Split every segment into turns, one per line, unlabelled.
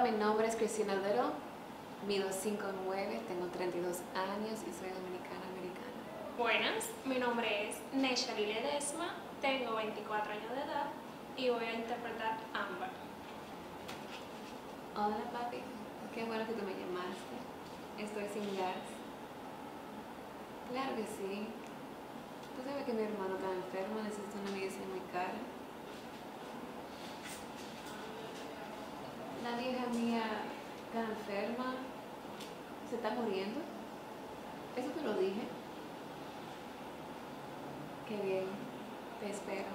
mi nombre es Cristina Aldero, mido 5'9", tengo 32 años y soy dominicana-americana.
Buenas, mi nombre es Neshali Ledesma, tengo 24 años de edad y voy a interpretar Amber.
Hola papi, qué bueno que tú me llamaste. Estoy sin gas. Claro que sí. Tú sabes que mi hermano está enfermo, necesita una medicina muy cara. La vieja mía está enferma, se está muriendo. Eso te lo dije. Qué bien, te espero.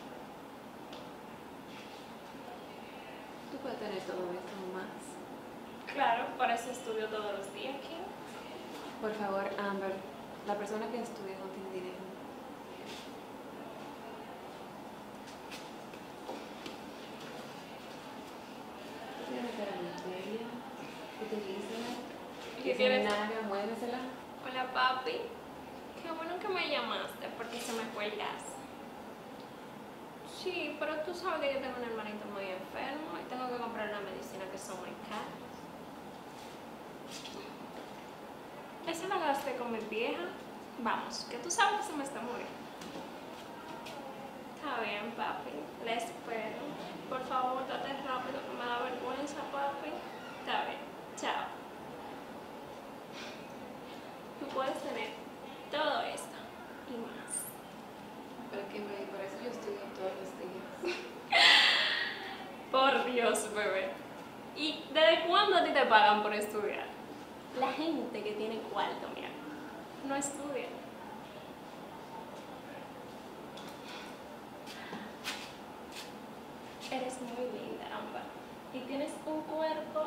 Tú puedes tener todo esto más.
Claro, por eso estudio todos los días aquí.
Por favor, Amber, la persona que estudia no tiene dinero.
¿Qué quieres?
Nada, muévesela.
Hola papi, qué bueno que me llamaste porque se me fue el gas. Sí, pero tú sabes que yo tengo un hermanito muy enfermo y tengo que comprar una medicina que son muy caras. Esa la gasté con mi vieja. Vamos, que tú sabes que se me está muriendo. Está bien, papi, le espero. Por favor, date rápido que me da vergüenza, papi. Está bien, chao. Tú puedes tener todo esto y más.
Pero que por eso yo estudio todos los días.
Por Dios, bebé. ¿Y desde cuándo a ti te pagan por estudiar? La gente que tiene cuarto, mira, no estudia. Eres muy linda, Amber. Y tienes un cuerpo.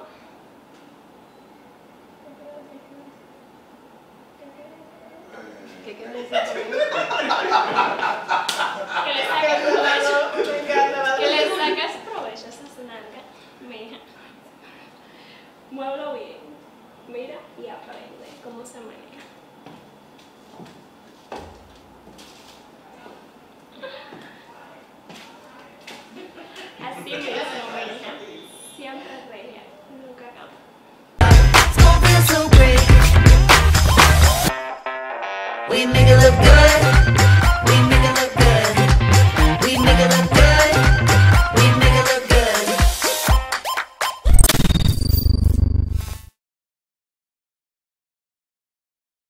¿Qué quiere decir por eso?
Que le sacas provecho. Que le sacas provecho a esas nalgas, mija. Muévelo bien. Mira y aprende cómo se maneja. Así mismo, mija. Siempre regia, nunca cambia.
We make it look good.